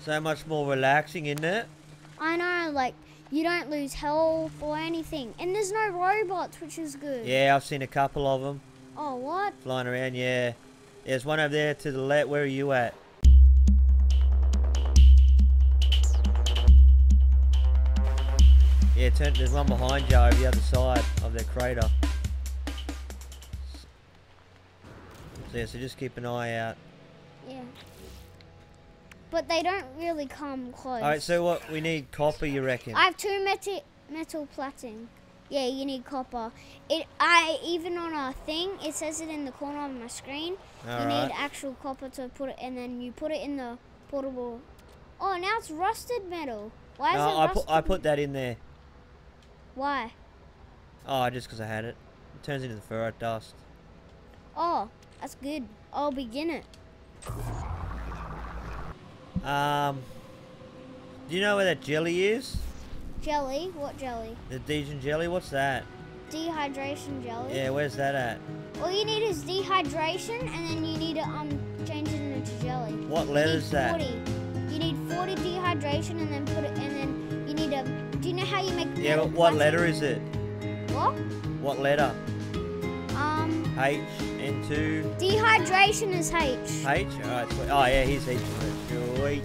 So much more relaxing, isn't it? I know, like, you don't lose health or anything. And there's no robots, which is good. Yeah, I've seen a couple of them Oh, what? flying around, yeah. There's one over there to the left. Where are you at? Yeah, there's one behind you over the other side of the crater. So, yeah, so just keep an eye out. Yeah. But they don't really come close. Alright, so what? We need copper, you reckon? I have 2 metal plating. Yeah, you need copper. Even on a thing, it says it in the corner of my screen. You need actual copper to put it, and then you put it in the portable. Oh, now it's rusted metal. Why is it rusted? I put that in there. Why? Oh, just because I had it. It turns into the ferrite dust. Oh, that's good. I'll begin it. Do you know where that jelly is? Jelly? What jelly? The Degen jelly? What's that? Dehydration jelly. Yeah, where's that at? All you need is dehydration, and then you need to change it into jelly. What letter is that? 40. You need 40 dehydration, and then put it, and then you need to. Do you know how you make? Yeah, but what letter is it? What? What letter? H, N2. Dehydration is H. H? Alright, sweet. Oh yeah, here's H. Sweet.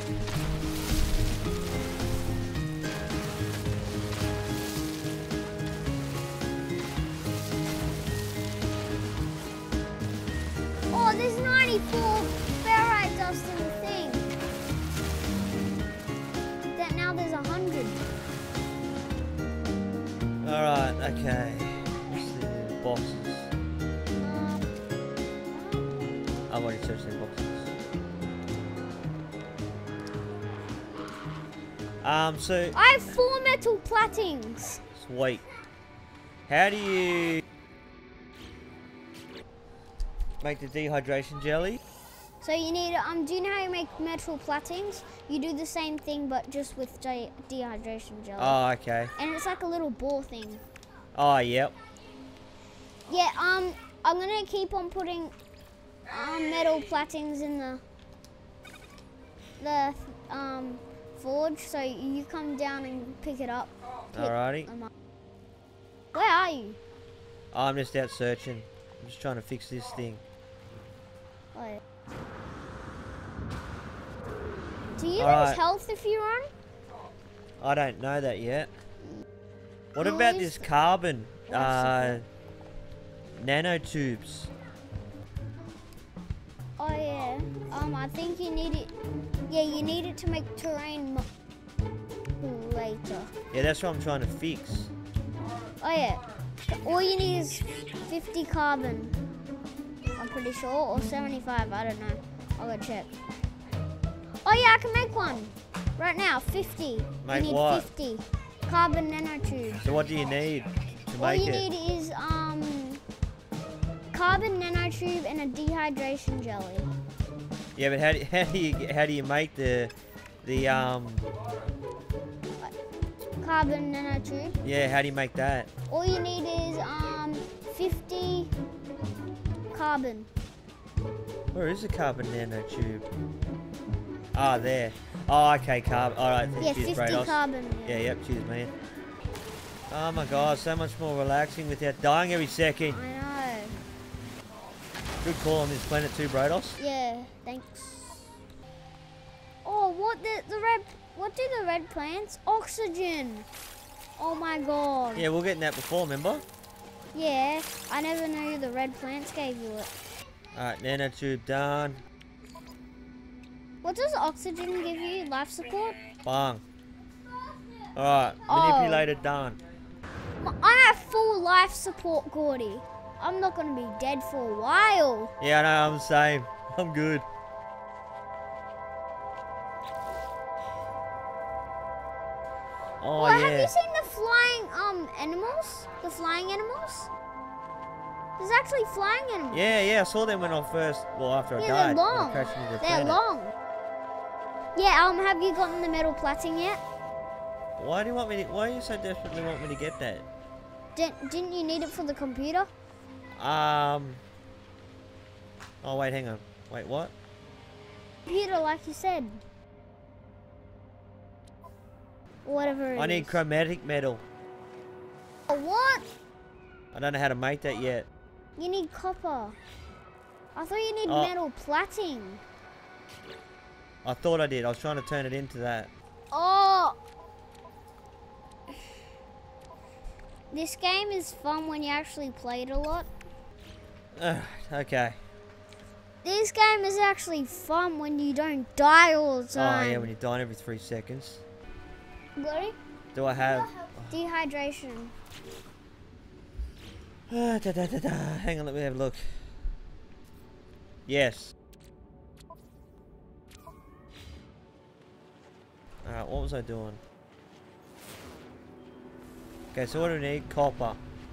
Oh, there's 94 ferrite dust in the thing. That now there's 100. Alright, okay. What's the boxes? I've already searched the boxes. So... I have 4 metal platings. Sweet. How do you... make the dehydration jelly? So you need, do you know how you make metal platings? You do the same thing, but just with dehydration jelly. Oh, okay. And it's like a little ball thing. Oh, yep. Yeah, I'm gonna keep on putting metal platings in the forge, so you come down and pick it up. Alrighty. Where are you? Oh, I'm just out searching. I'm just trying to fix this thing. Oh, yeah. Do you Alright. lose health if you run? I don't know that yet. What You about lose this carbon Life nanotubes? Oh yeah. I think you need it. Yeah, you need it to make terrain later. Yeah, that's what I'm trying to fix. Oh yeah. All you need is 50 carbon. I'm pretty sure, or 75. I don't know. I'll go check. Oh yeah, I can make one right now. 50. Make you need what? 50 carbon nanotubes. So what do you need to All make you it? need is carbon nanotube and a dehydration jelly. Yeah, but how do you make the Carbon nanotube. yeah, how do you make that? All you need is 50 carbon. Where is the carbon nanotube? Ah, there. Oh, okay, carbon. Alright, Yeah, cheers, 50 Brados. carbon. Yeah, yep, cheers, man. Oh my god, so much more relaxing without dying every second. I know. Good call on this planet too, Brados. Yeah, thanks. Oh, what do the red plants? Oxygen. Oh my god. Yeah, we're getting that before, remember? Yeah, I never knew the red plants gave you it. Alright, nanotube done. What does oxygen give you? Life support? Bang. Alright, Oh. manipulator done. I have full life support, Gordy. I'm not gonna be dead for a while. Yeah, I know, I'm the same. I'm good. Oh, Well, yeah. have you seen the flying animals? The flying animals? There's actually flying animals. Yeah, I saw them when I first, after I Yeah, died. they're when I long. crashed into the They're planet. long. Yeah, have you gotten the metal plating yet? Why do you so desperately want me to get that? Didn't you need it for the computer? Oh, wait, hang on. Wait, what? Computer, like you said. Whatever it is. I need chromatic metal. What? I don't know how to make that yet. You need copper. I thought you need Oh. metal plating. I thought I did. I was trying to turn it into that. Oh! This game is fun when you actually play it a lot. Okay. This game is actually fun when you don't die all the Oh time. yeah, when you're dying every 3 seconds. Got it? Do I have... Dehydration. Hang on, let me have a look. Yes. Alright, what was I doing? Okay, so what do we need? Copper.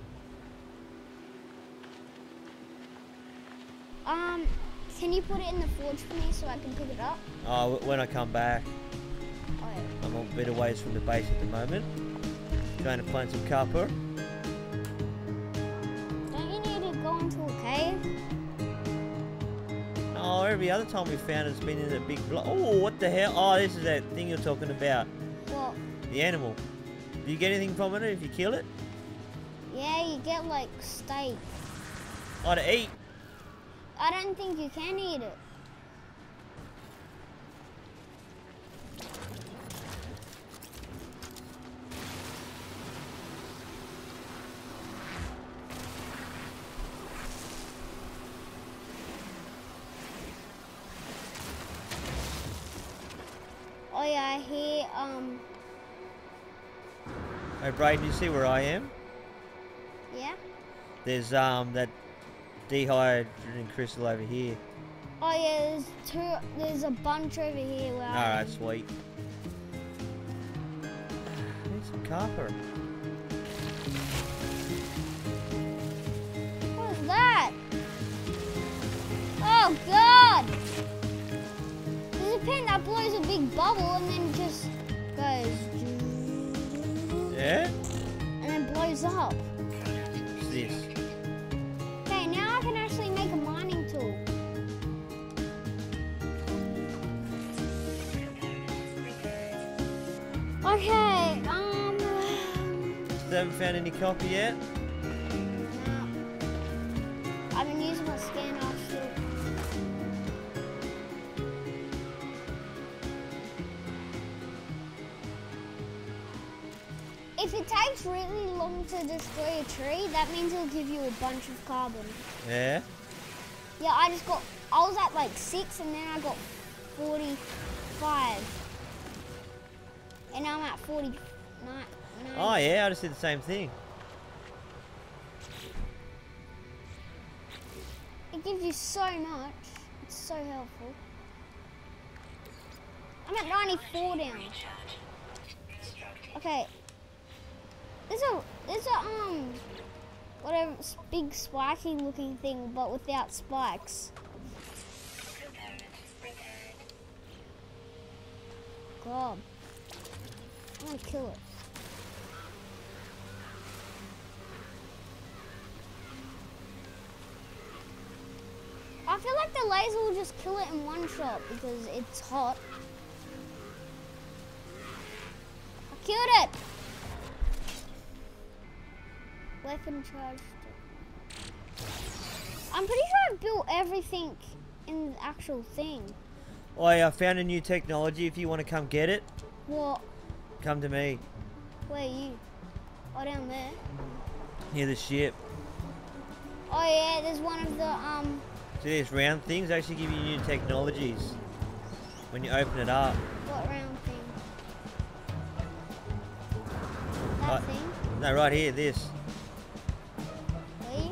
Can you put it in the forge for me so I can pick it up? Oh, when I come back. Oh, yeah. I'm a bit away from the base at the moment. Trying to find some copper. Don't you need to go into a cave? Oh, every other time we found it's been in a big block. Oh, what the hell? Oh, this is that thing you're talking about. What? The animal. Do you get anything from it if you kill it? Yeah, you get like steak. Oh, to eat. I don't think you can eat it. Oh yeah, I hear Hey, Braden, you see where I am? yeah. There's that dehydrogen crystal over here. Oh yeah, there's a bunch over here where I Alright, am. sweet. Need some copper. What is that? Oh god! There's a pen that blows a big bubble and then just goes Yeah? and then blows up. What's this? Okay, now I can actually make a mining tool. Okay, Still haven't found any copper yet? no. I've been using my scan off still. If it takes really long to destroy a tree, that means it'll give you a bunch of carbon. Yeah? Yeah, I was at like 6 and then I got 45. And now I'm at 49. Oh yeah, I just did the same thing. It gives you so much. It's so helpful. I'm at 94 down. Okay. There's a whatever big spiky looking thing but without spikes. God. I'm gonna kill it. I feel like the laser will just kill it in one shot because it's hot. I killed it! Weapon charged. I'm pretty sure I built everything in the actual thing. Oh yeah, I found a new technology. If you want to come get it, What? come to me. Where are you? Oh, down there. Near the ship. Oh yeah, there's one of the See these round things actually give you new technologies when you open it up. what round thing? That Right. thing? No, right here, this. Where?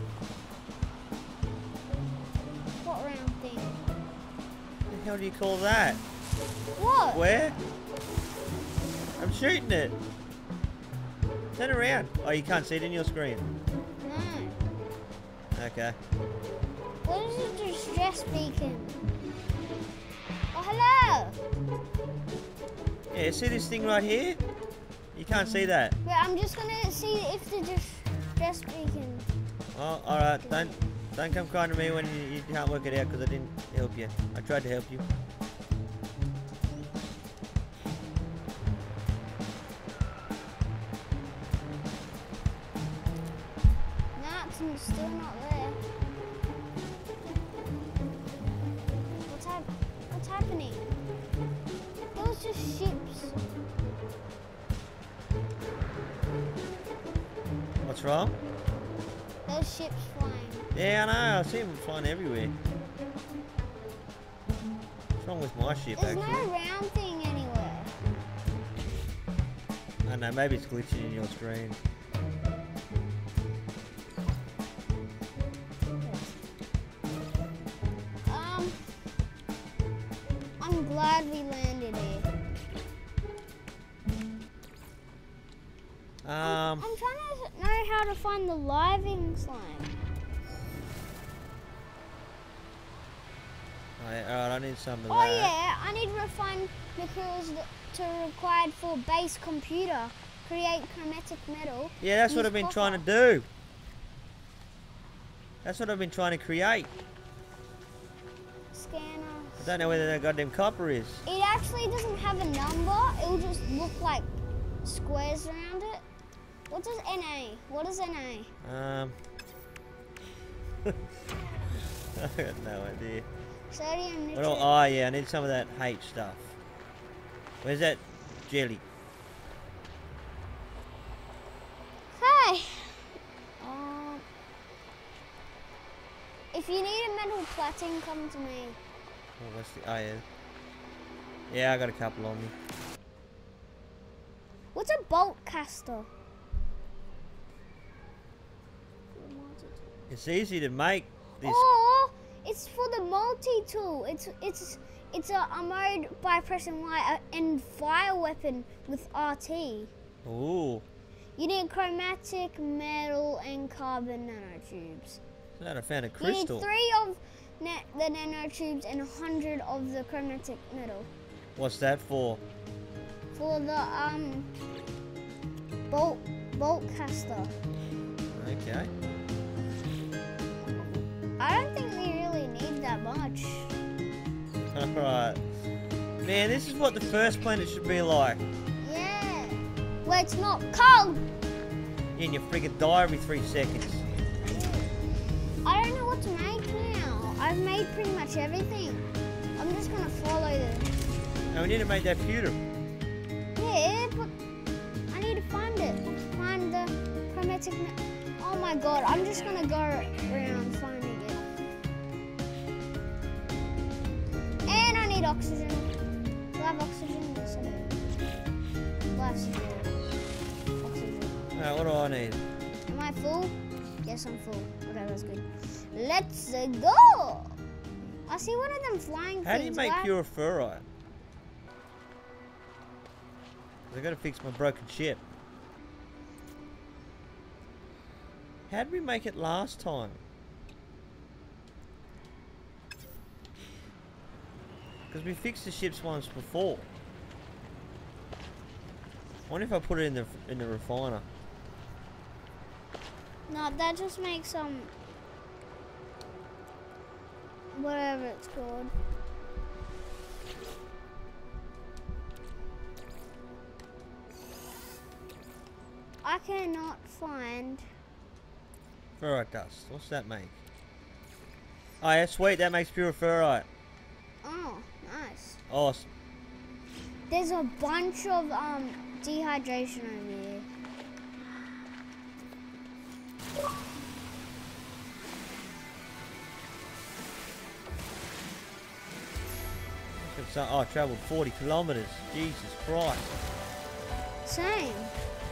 What round thing? What the hell do you call that? What? Where? I'm shooting it. Turn around. Oh, you can't see it in your screen. No. Okay. What is a distress beacon? Oh, hello! Yeah, see this thing right here? You can't see that. Wait, I'm just gonna see if the distress beacon. Oh, alright. Don't come crying to me when you can't work it out because I didn't help you. I tried to help you. oxygen's still not there. What's happening? Those just ships. What's wrong? Those ships flying. Yeah, I know. I see them flying everywhere. What's wrong with my ship, There's actually? no round thing anywhere. I don't know. Maybe it's glitching in your screen. I'm glad we landed here. I'm trying to know how to find the living slime. Alright, I need some of Oh that. yeah, I need refined materials required for base computer. Create chromatic metal. Yeah, that's what Use I've been copper. trying to do. That's what I've been trying to create. Scanner. I don't know whether that goddamn copper is. It actually doesn't have a number. It will just look like squares around it. What does NA? What is NA? I got no idea. Sodium What nitrate. oh yeah, I need some of that H stuff. Where's that jelly? Hey. If you need a metal plating, come to me. Oh, what's the? Oh yeah. Yeah, I got a couple on me. What's a bolt caster? It's easy to make this. Oh, it's for the multi-tool. It's a mode by pressing Y and fire weapon with RT. Ooh. You need chromatic metal and carbon nanotubes. I found a You need crystal. 3 of the nanotubes and 100 of the chromatic metal. What's that for? For the bolt caster. Okay. I don't think we really need that much. Alright. Man, this is what the first planet should be like. Yeah. Where it's not cold. And you friggin' die every 3 seconds. I don't know what to make now. I've made pretty much everything. I'm just gonna follow this. Now we need to make that pewter. Yeah, but I need to find it. Find the chromatic. Oh my god! I'm just gonna go around finding it. And I need oxygen. Do I have oxygen? Yes, I do. Life's good. Oxygen. Alright, what do I need? Am I full? Yes, I'm full. Okay, that's good. Let's go! I see one of them flying How do you things. make Why- pure ferrite? I gotta fix my broken ship. How did we make it last time? Because we fixed the ships once before. I wonder if I put it in the refiner. No, that just makes whatever it's called. I cannot find. Ferrite dust. What's that make? Oh yeah, sweet. That makes pure ferrite. Oh, nice. Awesome. There's a bunch of dehydration over here. Oh, I travelled 40 kilometres. Jesus Christ. Same.